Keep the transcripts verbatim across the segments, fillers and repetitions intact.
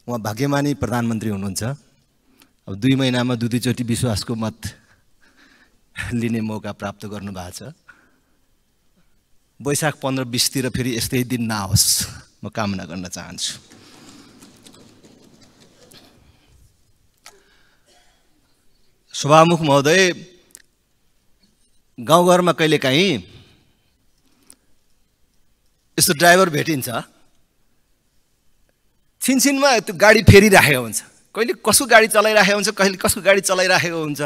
उहाँ भाग्यमानी प्रधानमन्त्री हुनुहुन्छ। अब दुई महिनामा दुई दुईचोटि विश्वासको मत लिने मौका प्राप्त गर्नु भएको छ। वैशाख पन्ध्र बिसतिर फेरि यस्तै दिन नआओस् म कामना गर्न चाहन्छु। सभामुख महोदय, गाउँघरमा कहिलेकाहीँ यस्तो ड्राइभर भेटिन्छ, छिनछिनमा त्यो गाडी फेरिराखेको हुन्छ, कहिले कसको गाडी चलाइराखेको हुन्छ, कहिले कसको गाडी चलाइराखेको हुन्छ।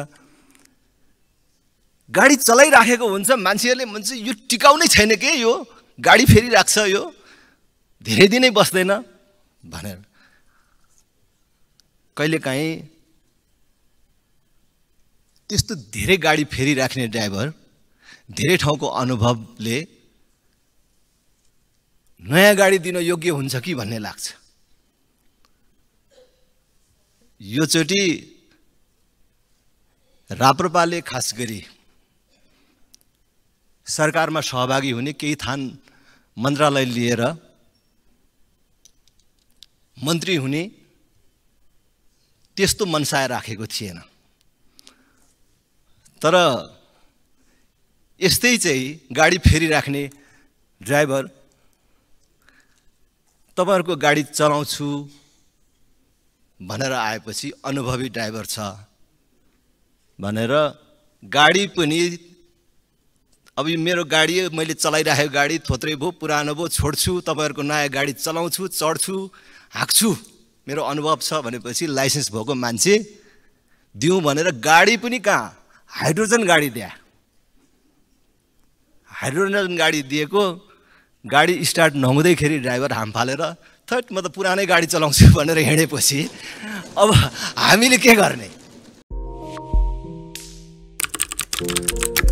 गाडी चलाइराखेको हुन्छ, मान्छेहरूले भन्छ यो टिकाउनै छैन के, यो गाडी फेरिराख्छ, यो धेरै दिनै बस्दैन भनेर। कहिलेकाहीँ त्यस्तो धेरै गाडी फेरिराख्ने ड्राइभर धेरै ठाउँको अनुभवले नयाँ गाडी दिन योग्य हुन्छ कि भन्ने लाग्छ। यो चोटि राप्रपाले खास गरी सरकारमा सहभागी हुने केही थान मन्त्रालय लिएर मन्त्री हुने त्यस्तो मनसाय राखेको थिएन। तर यस्तै चाहिँ गाडी फेरिराख्ने ड्राइभर तपाईहरुको गाडी चलाउँछु भनेर आएपछि अनुभवी ड्राइभर छ भनेर गाडी पनि अब मेरो गाडी मैले चलाइराखेको गाडी थोत्रै भो पुरानो भो छोड्छु, तपाईहरुको नयाँ गाडी चलाउँछु, चढ्छु, हाँक्छु, मेरो अनुभव छ भनेपछि लाइसेन्स भएको मान्छे दिउँ भनेर गाडी पनि कहाँ हाइड्रोजन गाडी दिए। हाइड्रोजन गाडी दिएको, गाडी स्टार्ट नहुँदैखेरि ड्राइभर हाम फालेर थट म त पुरानै गाडी चलाउँछु भनेर हिँडेपछि अब हामीले के गर्ने?